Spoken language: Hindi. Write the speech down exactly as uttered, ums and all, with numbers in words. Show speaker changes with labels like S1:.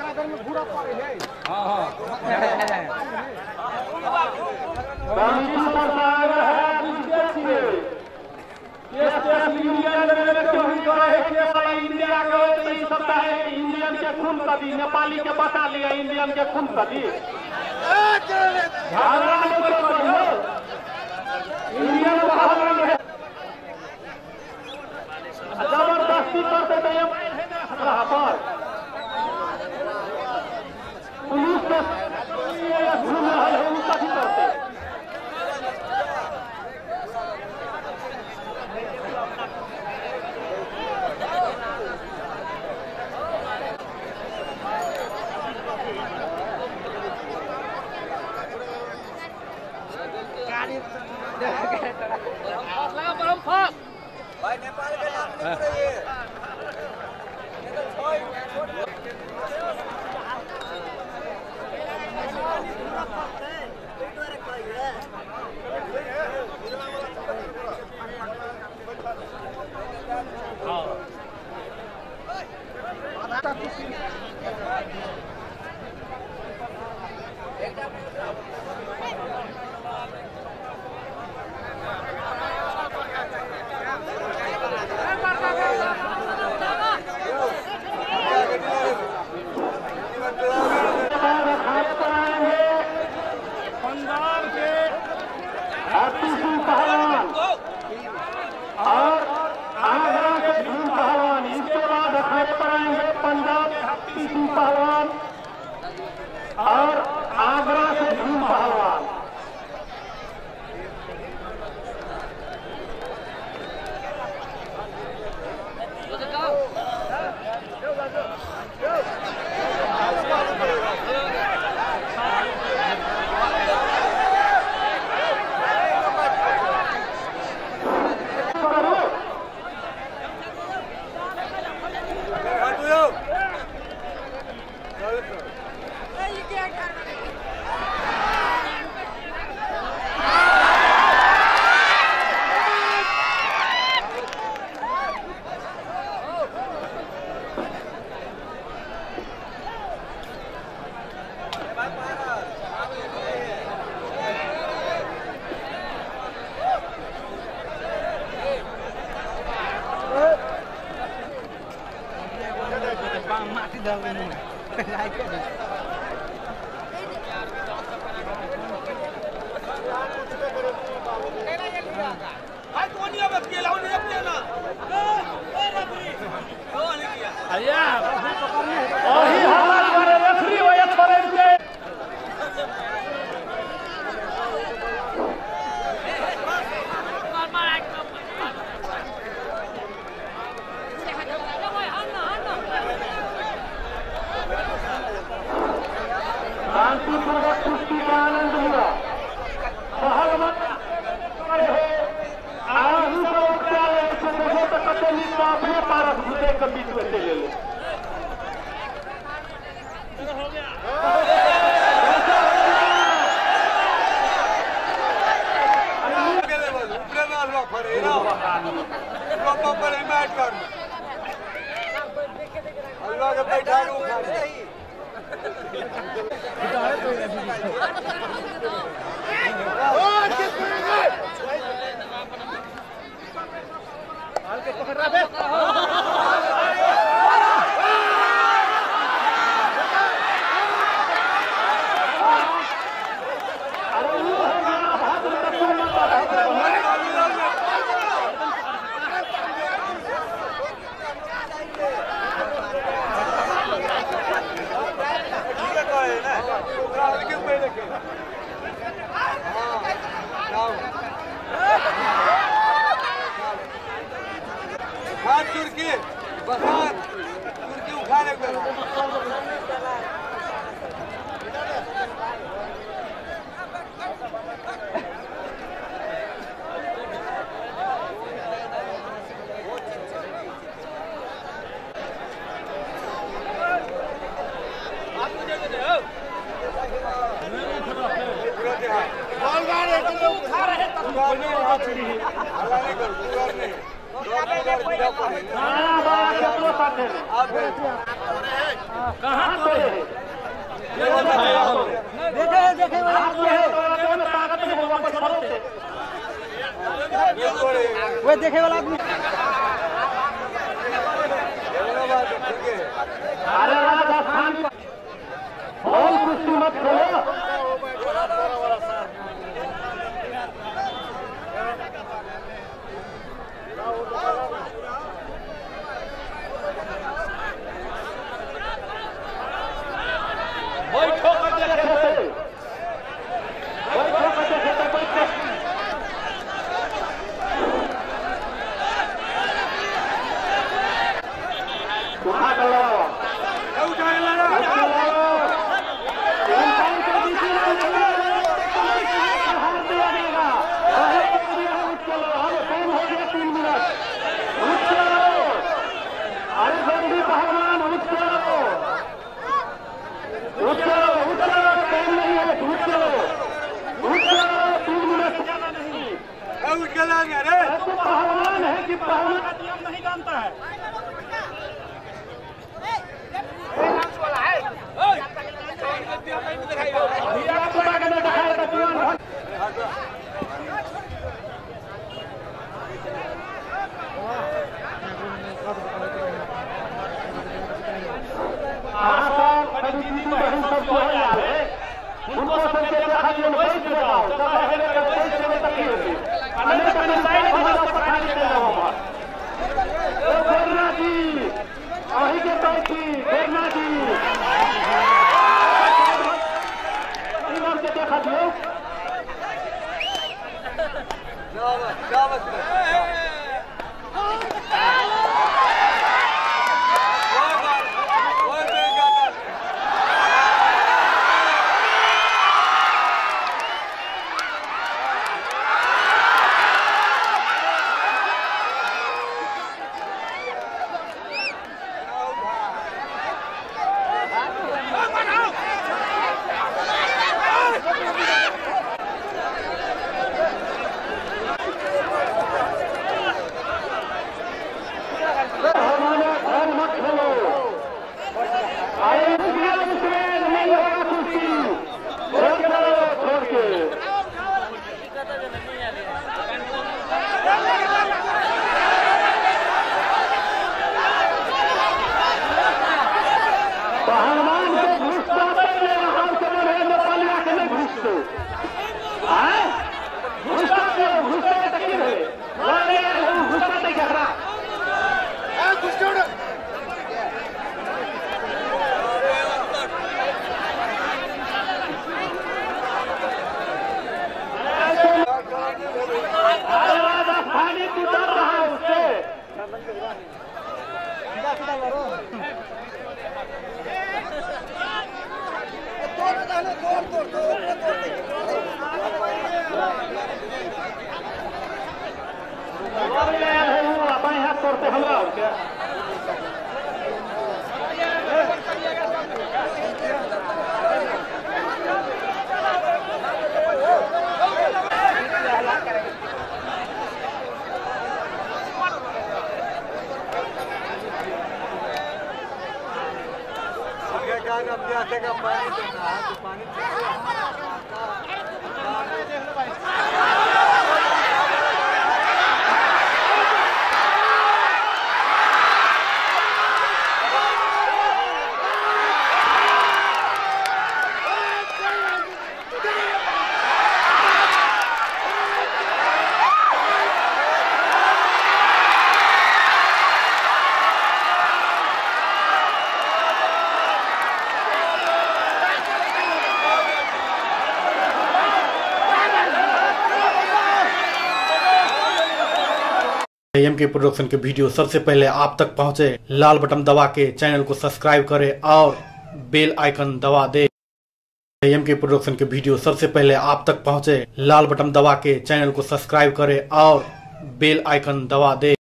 S1: इंडियन के खून कभी नेपाली के बचा लिया इंडियन के खून कभी इंडियन जबरदस्ती करते पर पुलिस घूम रहा है कभी करते
S2: भाई नेपाल के नाम लिख रही है और आगरा के भीम पहलवान इसके बाद अखाड़े पर आएंगे पंजाब के सिंह पहलवान और आगरा के भीम पहलवान। शांतिपूर्वक कुश्ती का आनंद हुआ। अपने पारस भूते के बीच में से ले लो। अल्लाह के बैठा हाथ तुर्की बसात तुर्की उखाड़े को कहाँ सोए हैं?
S3: देखे देखे
S2: आप जो है तो में ताकत नहीं होगा पर भरोसे
S3: वो देखे वाला आदमी।
S2: अरे राजस्थान बहुत कुश्ती मत खेलो।
S1: बैठो कर देखे थे
S2: बैठो कर देखे थे बैठो उठा कर लो
S1: उठा लो
S2: पहलवान है कि पहलवान
S1: का नियम नहीं जानता है।
S2: उनको सबके देखा जो बैठ जाओ सब पहले का बैठ से तकलीफ होती अन्य का साइड भाग पर खाली कर जाओ वहां ओ गोरना जी वही के बैठी गोरना जी इमाम के देखा दियो पहलवान के घुसता पहले हम के रहे नेपालिया के नहीं घुसते हैं घुसता के घुसते तक की रहे वाले हम घुसता तक घरा ए घुसते अरे राजस्थानी तू डर रहा है उससे तोड़ते हमरा क्या पानी
S4: एम के प्रोडक्शन के वीडियो सबसे पहले आप तक पहुंचे, लाल बटन दबा के चैनल को सब्सक्राइब करें और बेल आइकन दबा दे। एम के प्रोडक्शन के वीडियो सबसे पहले आप तक पहुंचे, लाल बटन दबा के चैनल को सब्सक्राइब करें और बेल आइकन दबा दे।